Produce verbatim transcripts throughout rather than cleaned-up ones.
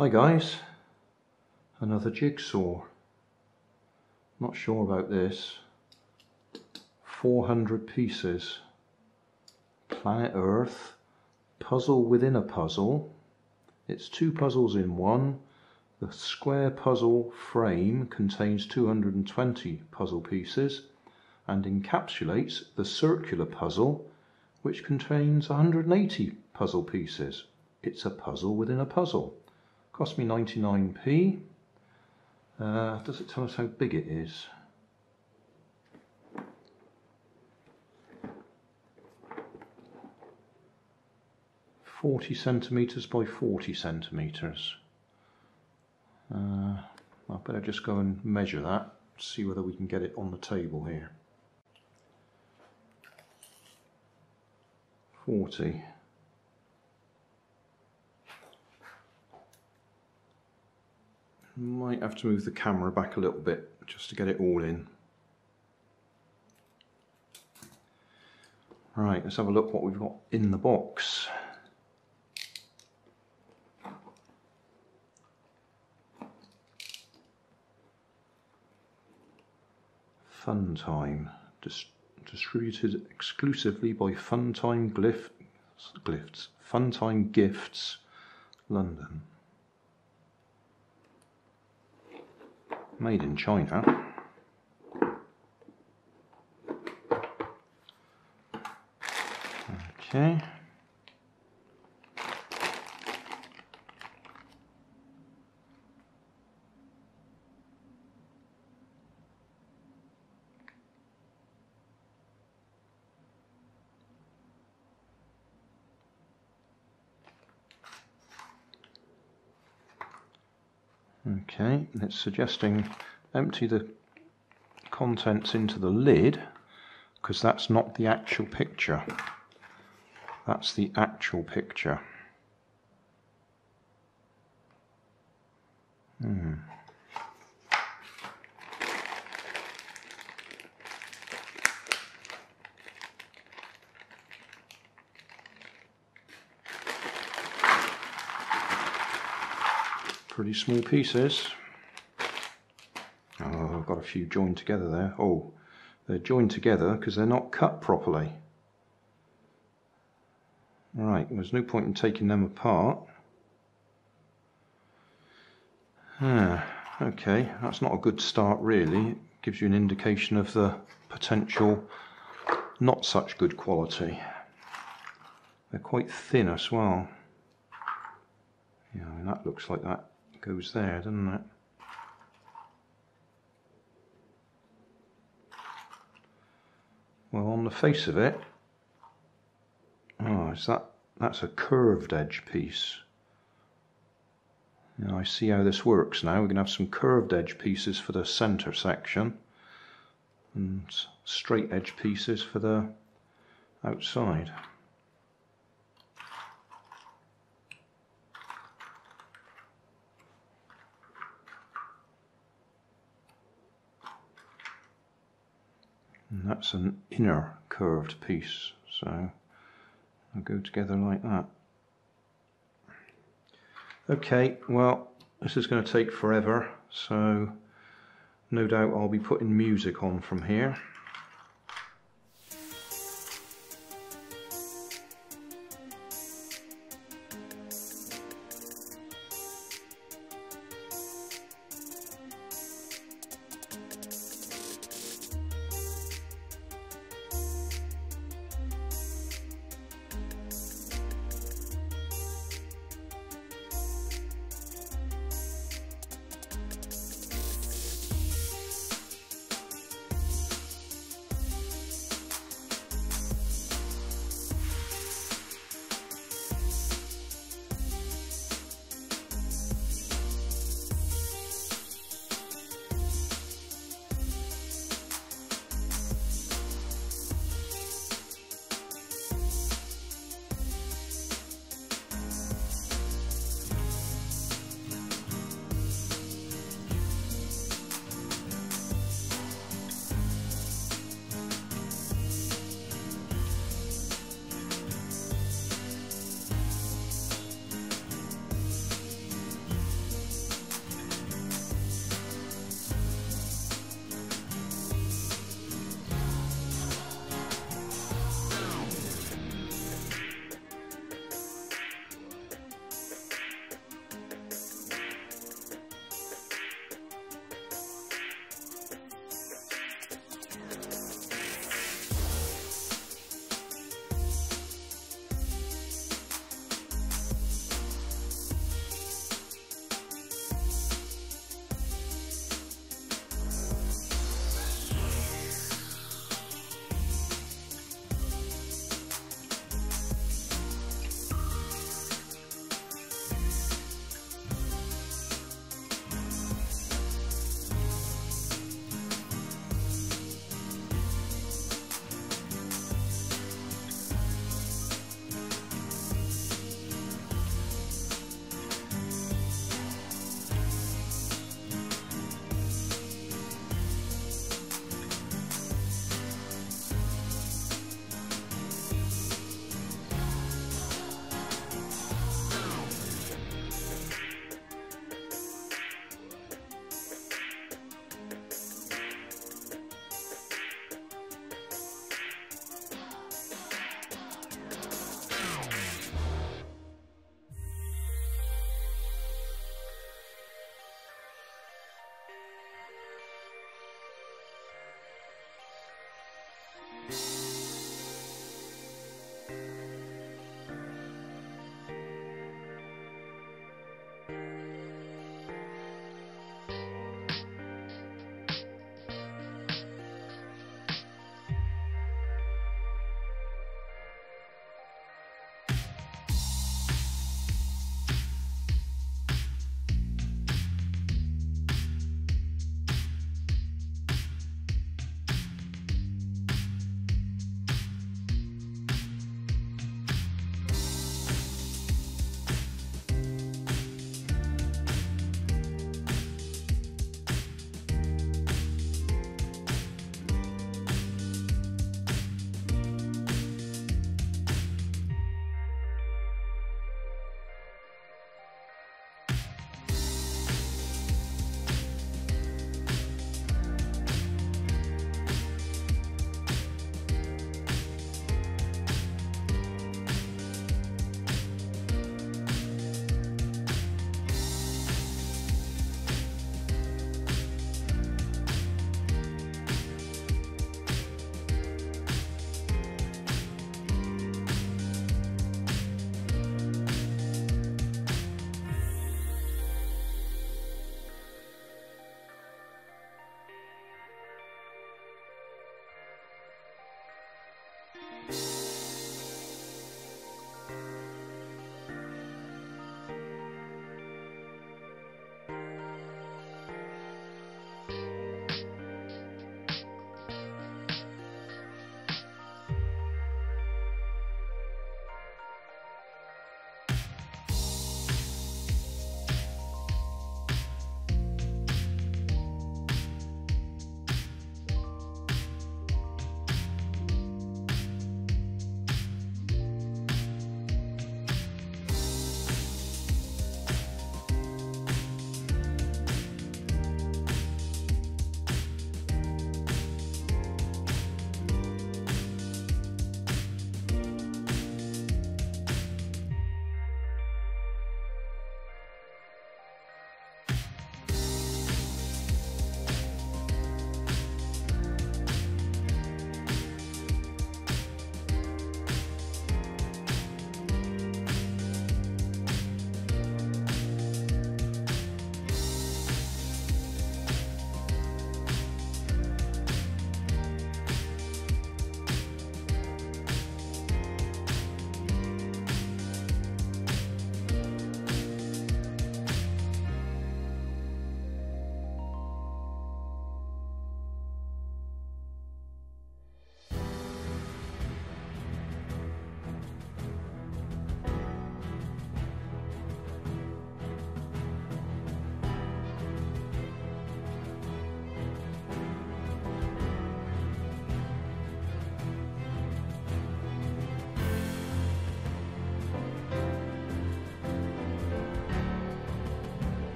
Hi guys, another jigsaw. Not sure about this. four hundred pieces. Planet Earth. Puzzle within a puzzle. It's two puzzles in one. The square puzzle frame contains two hundred twenty puzzle pieces and encapsulates the circular puzzle, which contains one hundred eighty puzzle pieces. It's a puzzle within a puzzle. Cost me ninety-nine p. Uh, does it tell us how big it is? forty centimetres by forty centimetres. Uh, I better just go and measure that, see whether we can get it on the table here. forty. Might have to move the camera back a little bit just to get it all in. Right, let's have a look what we've got in the box. Funtime, dis distributed exclusively by Funtime Gifts, Funtime Gifts, London. Made in China. Okay. Okay, it's suggesting empty the contents into the lid, because that's not the actual picture. That's the actual picture. Hmm. Pretty small pieces. Oh, I've got a few joined together there. Oh, they're joined together because they're not cut properly. Right, there's no point in taking them apart. Ah, okay, that's not a good start really. It gives you an indication of the potential not such good quality. They're quite thin as well. Yeah, I mean, that looks like that goes there, doesn't it? Well, on the face of it, oh, is that, that's a curved edge piece. Now I see how this works now. We're going to have some curved edge pieces for the center section and straight edge pieces for the outside. And that's an inner curved piece, so they'll go together like that. Okay, well, this is going to take forever, so no doubt I'll be putting music on from here.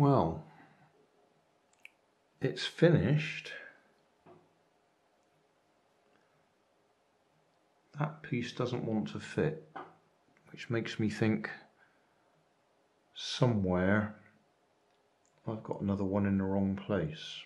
Well, it's finished. That piece doesn't want to fit, which makes me think somewhere I've got another one in the wrong place.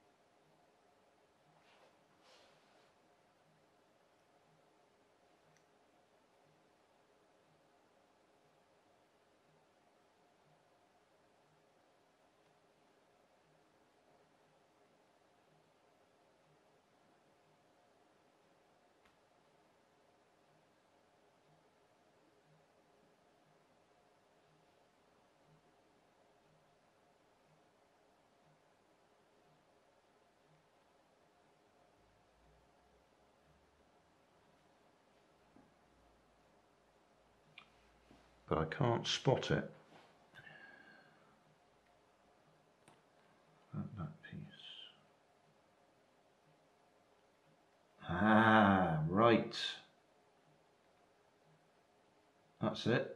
But I can't spot it. That, that piece. Ah, right. That's it.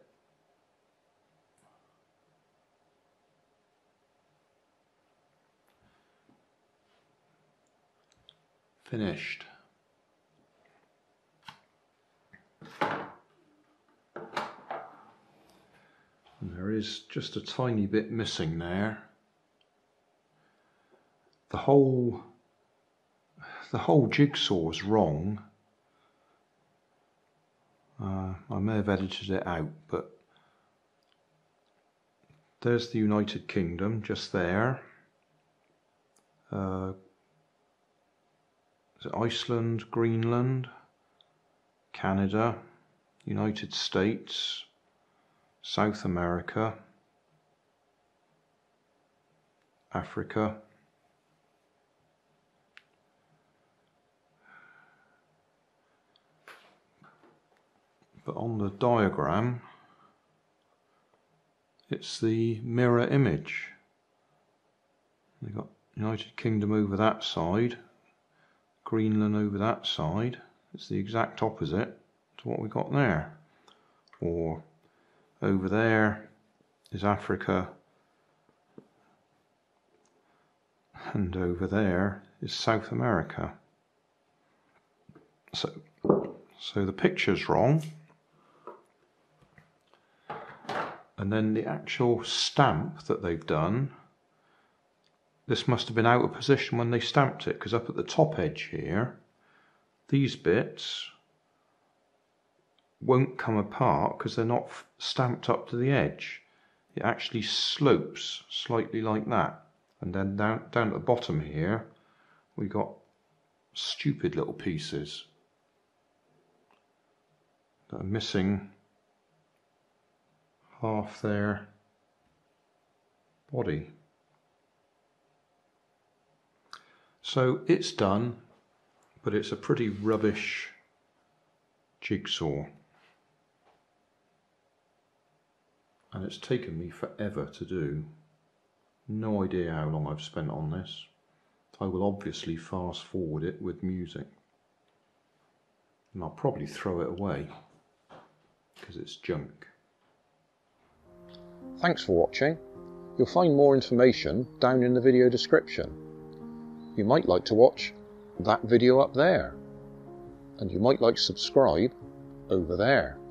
Finished. And there is just a tiny bit missing there. The whole the whole jigsaw is wrong. Uh, I may have edited it out, but there's the United Kingdom just there. Uh, is it Iceland, Greenland, Canada, United States, South America, Africa, but on the diagram it's the mirror image. We've got United Kingdom over that side, Greenland over that side. It's the exact opposite to what we got there. Or over there is Africa, and over there is South America. So, so the picture's wrong, and then the actual stamp that they've done, this must have been out of position when they stamped it, because up at the top edge here, these bits won't come apart because they're not stamped up to the edge. It actually slopes slightly like that, and then down, down at the bottom here we got stupid little pieces that are missing half their body. So it's done, but it's a pretty rubbish jigsaw. And it's taken me forever to do. No idea how long I've spent on this. I will obviously fast forward it with music. And I'll probably throw it away because it's junk. Thanks for watching. You'll find more information down in the video description. You might like to watch that video up there. And you might like to subscribe over there.